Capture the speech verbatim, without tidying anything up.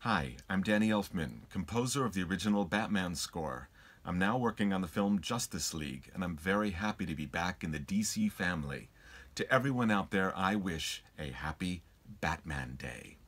Hi, I'm Danny Elfman, composer of the original Batman score. I'm now working on the film Justice League, and I'm very happy to be back in the D C family. To everyone out there, I wish a happy Batman Day.